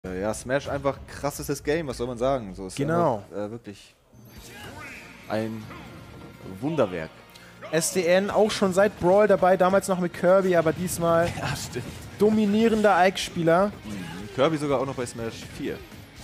Ja, Smash einfach krassestes Game, was soll man sagen? So ist Genau. einfach, wirklich ein Wunderwerk. SDN auch schon seit Brawl dabei, damals noch mit Kirby, aber diesmal Ja, stimmt. dominierender Ike-Spieler. Kirby sogar auch noch bei Smash 4.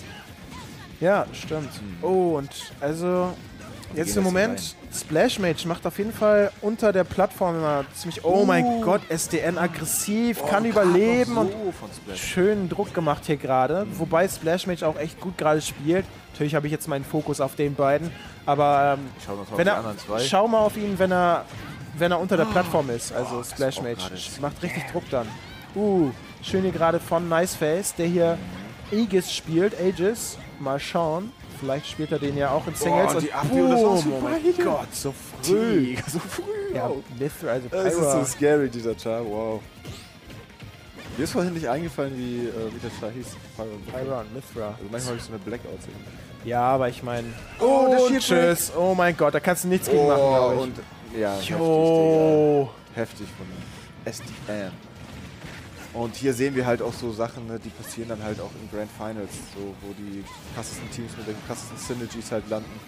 Ja, stimmt. Oh, und also jetzt gehen im jetzt Moment, Splash Mage macht auf jeden Fall unter der Plattform immer ziemlich, oh mein Gott, SDN aggressiv, kann überleben noch und so von Splash. schönen Druck gemacht hier gerade. Wobei Splash Mage auch echt gut gerade spielt. Natürlich habe ich jetzt meinen Fokus auf den beiden, aber Schauen wir uns mal wenn auf die er, anderen zwei. schau mal auf ihn, wenn er unter der Plattform ist, also das Splash ist auch Mage. gerade Macht richtig Druck dann. Schön hier gerade von Niceface, der hier Aegis spielt, Aegis. Mal schauen. Vielleicht spielt er den ja auch in Singles. und die Abwehr, boom, das war oh super mein hier. Gott, so früh. So früh. Ja, Wow. Mithra, also Das ist Pyra. so scary, dieser Char. Wow. Mir ist vorhin nicht eingefallen, wie der Char hieß. Pyra und Mithra. Also manchmal habe ich so eine Blackout-Szene. Ja, aber ich meine... Oh, der und Shield tschüss. Oh mein Gott, da kannst du nichts gegen machen, glaube ich. und ja, Jo. heftig von SDN. Und hier sehen wir halt auch so Sachen, ne, die passieren dann halt auch in Grand Finals, so, wo die krassesten Teams mit den krassesten Synergies halt landen.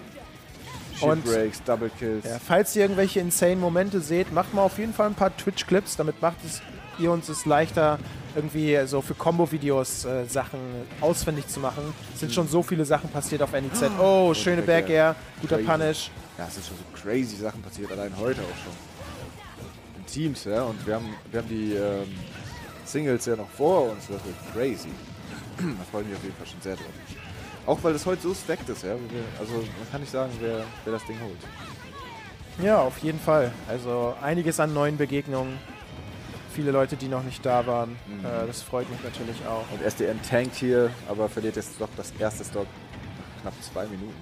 Und- Shield Breaks, Double Kills. Ja, falls ihr irgendwelche insane Momente seht, macht mal auf jeden Fall ein paar Twitch-Clips. Damit macht ihr uns es leichter, irgendwie so für Combo-Videos Sachen auswendig zu machen. Es sind schon so viele Sachen passiert auf NEZ. Oh, schöne Back Back Air, guter Crazy. Punish. Ja, es sind schon so crazy Sachen passiert, allein heute auch schon. In Teams, ja, und wir haben die Singles ja noch vor uns, das wird crazy. Da freue ich mich auf jeden Fall schon sehr drauf. Auch weil das heute so stacked ist, ja. Also man kann nicht sagen, wer das Ding holt. Ja, auf jeden Fall. Also einiges an neuen Begegnungen. Viele Leute, die noch nicht da waren. Das freut mich natürlich auch. Und SDN tankt hier, aber verliert jetzt doch das erste Stock nach knapp 2 Minuten.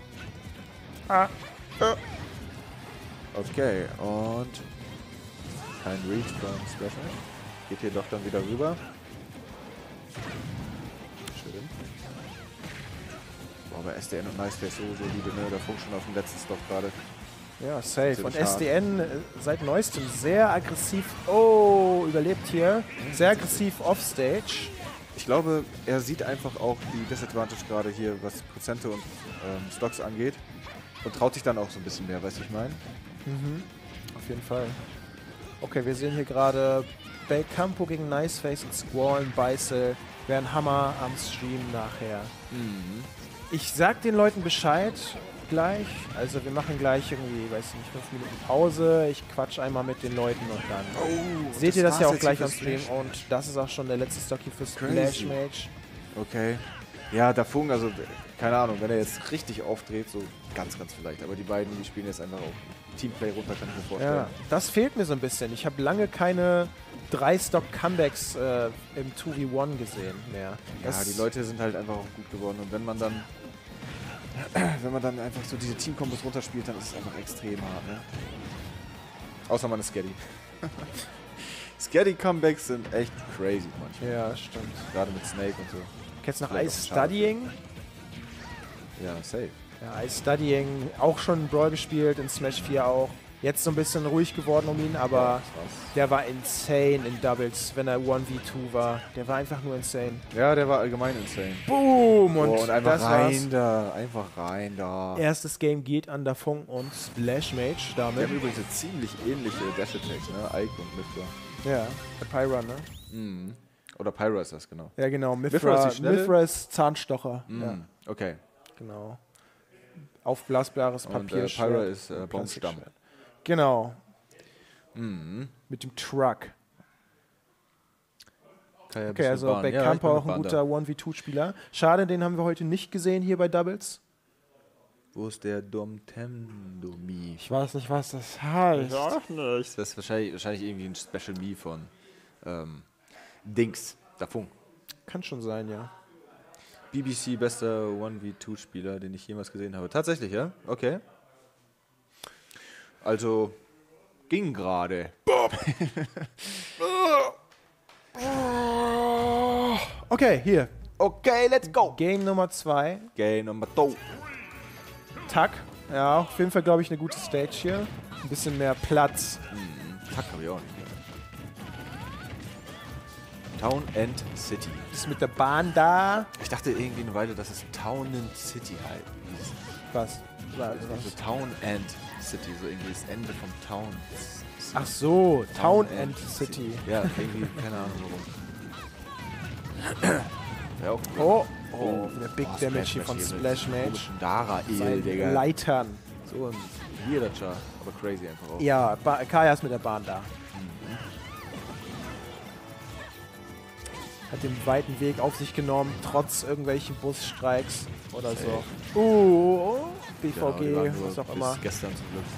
Okay, und kein Reach von Splash. Geht hier doch dann wieder rüber. Schön. Boah, bei SDN und Niceface so solide, ne? Der Funk schon auf dem letzten Stock gerade. Ja, safe. Und Ziemlich hart. SDN seit neuestem sehr aggressiv. Oh, überlebt hier. Sehr aggressiv offstage. Ich glaube, er sieht einfach auch die Disadvantage gerade hier, was Prozente und Stocks angeht. Und traut sich dann auch so ein bisschen mehr, weißt du, ich meine? Auf jeden Fall. Okay, wir sehen hier gerade Belcampo gegen Niceface und Squall und Beißel. Wäre ein Hammer am Stream nachher. Ich sag den Leuten Bescheid gleich. Also wir machen gleich irgendwie, weiß nicht, 5 Minuten Pause. Ich quatsch einmal mit den Leuten und dann seht ihr das ja auch gleich am Stream. Und das ist auch schon der letzte Stock hier für Splash Mage. Okay. Ja, der Funk, also keine Ahnung, wenn er jetzt richtig aufdreht, so ganz vielleicht. Aber die beiden, die spielen jetzt einfach auch Teamplay runter, kann ich mir vorstellen. Ja, das fehlt mir so ein bisschen. Ich habe lange keine 3-Stock-Comebacks im 2v1 gesehen mehr. Ja, die Leute sind halt einfach auch gut geworden. Und wenn man dann einfach so diese Teamkombos runterspielt, dann ist es einfach extrem hart, ne? Außer man ist Skaddy. Skaddy-Comebacks sind echt crazy manchmal. Ja, stimmt. Gerade mit Snake und so. Kennst du noch Vielleicht Ice auch schade. Studying? Ja, safe. Ja, Ice Studying auch schon Brawl gespielt, in Smash 4 auch. Jetzt so ein bisschen ruhig geworden um ihn, aber Ja, das war's. der war insane in Doubles, wenn er 1v2 war. Der war einfach nur insane. Ja, der war allgemein insane. Boom! Und, Und einfach das war's. da. Einfach rein da. Erstes Game geht an der Funk und Splash Mage Die damit. haben übrigens eine ziemlich ähnliche Dash-Attacks, ne? Ike und Mithra. Ja, der Pyra, ne? Oder Pyra ist das, genau. Ja, genau. Mithra ist die Schnelle? Mithra ist Zahnstocher. Ja, Okay. genau. Aufblasbares Und Papier. Pyra ist Baumstamm. Genau. Mit dem Truck. Okay, also Belcampo auch ein guter 1v2-Spieler. Schade, den haben wir heute nicht gesehen hier bei Doubles. Wo ist der Domtendomi? Ich weiß nicht, was das heißt. Das ist wahrscheinlich irgendwie ein Special Me von Dings, der Funk. Kann schon sein, ja. BBC bester 1v2-Spieler, den ich jemals gesehen habe. Tatsächlich, ja? Okay. Also, ging gerade. Okay, hier. Okay, let's go. Game Nummer 2. Game Nummer 2. Tack. Ja, auf jeden Fall, glaube ich, eine gute Stage hier. Ein bisschen mehr Platz. Fuck, hab ich auch nicht. Town End City. Ist mit der Bahn da. Ich dachte irgendwie eine Weile, dass es Town End City halt hieß. Was? Also Town End City, so irgendwie das Ende vom Town. Ach so, Town End City. Ja, irgendwie, keine Ahnung warum. Ja, auch Der Big Damage hier von Splash Mage. Dara-El, Digga. Leitern. So ein weirder Char, aber crazy einfach auch. Ja, Kaya ist mit der Bahn da. Hat den weiten Weg auf sich genommen, trotz irgendwelchen Busstreiks oder so. BVG, was auch immer. Gestern zum Glück.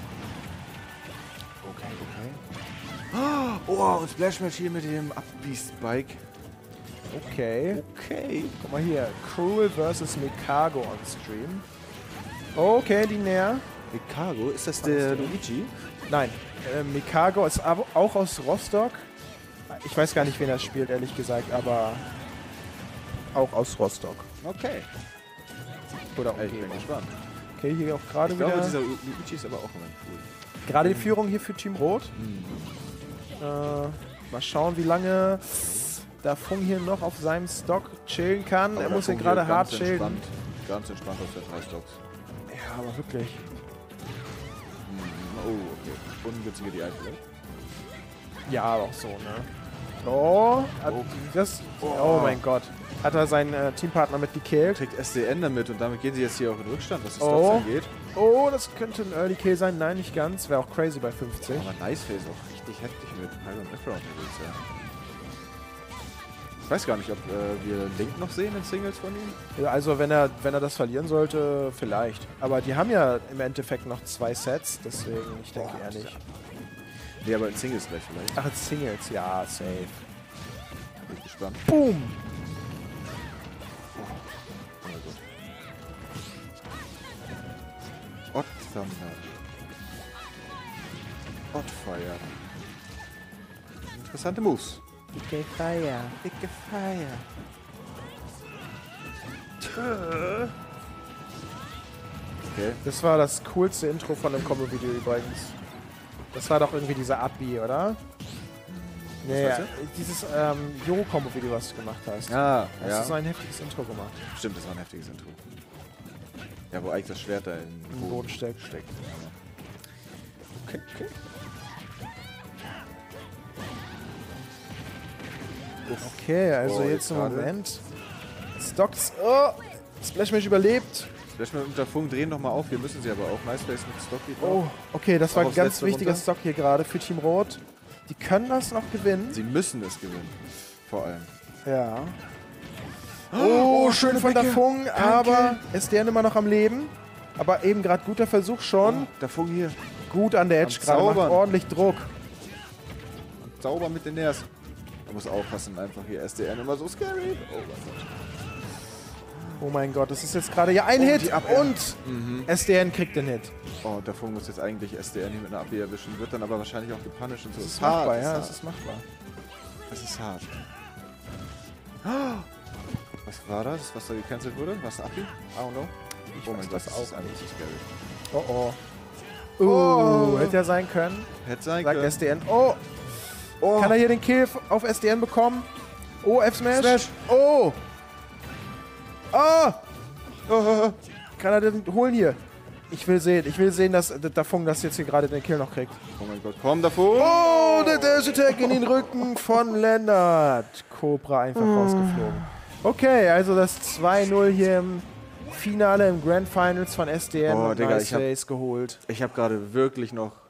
Okay. Oh, und Splash Match hier mit dem Upbeast-Bike. Okay. Guck mal hier. Cruel vs. Mikago on Stream. Okay, die näher. Mikago, ist das der Luigi? Nein. Mikago ist auch aus Rostock. Ich weiß gar nicht, wen er spielt, ehrlich gesagt, aber auch aus Rostock. Okay. Oder Ich bin gespannt. Okay, hier auch gerade Ich wieder. glaube, dieser Luigi ist aber auch immer cool. Gerade die Führung hier für Team Rot. Mal schauen, wie lange der Fung hier noch auf seinem Stock chillen kann. Aber er muss der hier Fung gerade hier hart ganz chillen. entspannt, ganz entspannt auf der 3 Stocks. Ja, aber wirklich. Oh, okay. Ungünstige die Eitel. Ja, aber auch so, ne? Oh, oh mein Gott. Hat er seinen Teampartner mit gekillt. Kriegt SDN damit und damit gehen sie jetzt hier auch in Rückstand, was die Oh. Stocks angeht. Oh, das könnte ein Early Kill sein. Nein, nicht ganz. Wäre auch crazy bei 50. Aber Niceface auch richtig heftig mit Pyro Background unterwegs, ja. Ich weiß gar nicht, ob wir Link noch sehen in Singles von ihm. Ja, also wenn er das verlieren sollte, vielleicht. Aber die haben ja im Endeffekt noch 2 Sets, deswegen ich denke eher nicht. Nee, aber in Singles gleich vielleicht. Ach, in Singles, ja, safe. Bin ich gespannt. Boom! Oh mein Gott. Odd Thunder. Odd Fire. Interessante Moves. Dicke Feier. Dicke Fire. Okay. Das war das coolste Intro von dem Combo-Video übrigens. Das war doch irgendwie dieser Abi, oder? Nee, weißt du? dieses Yo-Combo-Video, was du gemacht hast. Ah, Hast ja. du so ein heftiges Intro gemacht. Stimmt, das war ein heftiges Intro. Ja, wo eigentlich das Schwert da Im Boden steckt. Okay, okay. Okay, also jetzt im Moment. Stocks. Oh! Splash Mage überlebt. Splash Mage und der Funk drehen nochmal auf. Wir müssen sie aber auch. Niceface mit Stock geht Oh, noch. okay, das war Auch ein aufs ganz letzte wichtiger runter. Stock hier gerade für Team Rot. Die können das noch gewinnen. Sie müssen es gewinnen. Vor allem. Ja. Oh, schön von der Fung, aber SDN immer noch am Leben. Aber eben gerade guter Versuch schon. Der Funk hier. Gut an der Edge Am gerade, macht Zaubern. ordentlich Druck. Sauber mit den Ners. Man muss aufpassen, einfach hier SDN immer so scary. Oh mein Gott. Oh mein Gott, das ist jetzt gerade ja ein Hit die Abwehr. und SDN kriegt den Hit. Oh, der Funk muss jetzt eigentlich SDN hier mit einer Abwehr erwischen. Wird dann aber wahrscheinlich auch gepunished und so. Das ist machbar, ja, das das ist machbar. Das ist hart. Was war das, was da gecancelt wurde? Was Abi? I don't know. Oh mein Gott, das ist eigentlich so scary. Oh oh. Hätte er sein können. Hätte sein Sagt können. SDN. Oh, Oh, kann er hier den Kill auf SDN bekommen? Oh, F-Smash. Smash. Oh. Ah. Kann er den holen hier? Ich will sehen, dass der Funk das jetzt hier gerade den Kill noch kriegt. oh mein Gott, komm davor! Oh, der Dash Attack in den Rücken von Lennart. Cobra einfach rausgeflogen. Okay, also das 2-0 hier im Finale im Grand Finals von SDN Oh, und Digga, Niceface geholt. Ich habe gerade wirklich noch